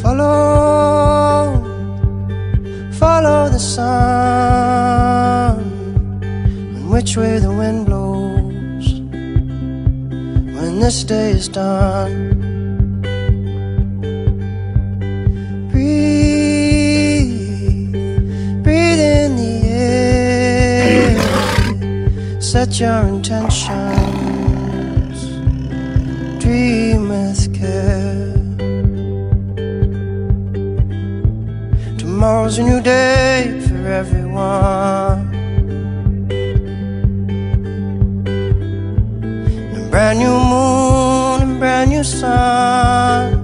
follow the sun, and which way the wind blows when this day is done. Breathe in the air, set your intentions, dream with care. Tomorrow's a new day for everyone, a brand new moon and brand new sun.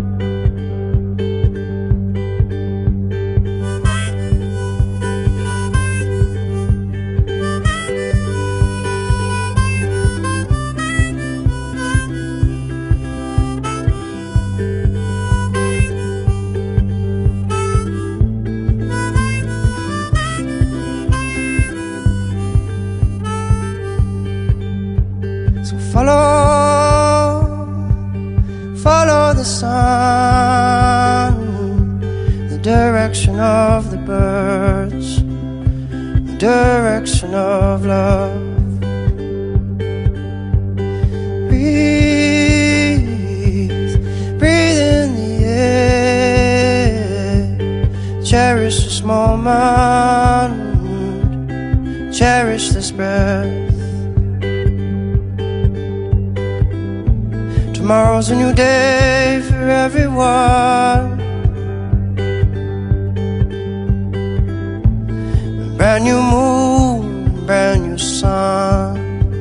So follow the sun, the direction of the birds, the direction of love. Breathe in the air, cherish this moment, cherish this breath. Tomorrow's a new day for everyone, a brand new moon, brand new sun.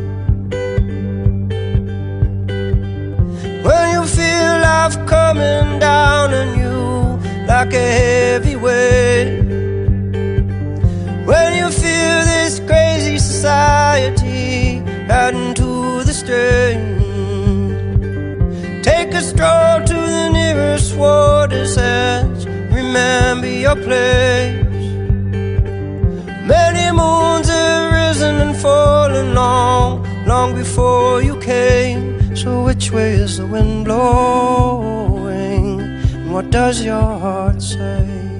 When you feel life coming down on you like a heavy weight, when you feel this crazy society adding to the strain, take a stroll to the nearest water's edge. Remember your place. Many moons have risen and fallen long before you came. So which way is the wind blowing? And what does your heart say?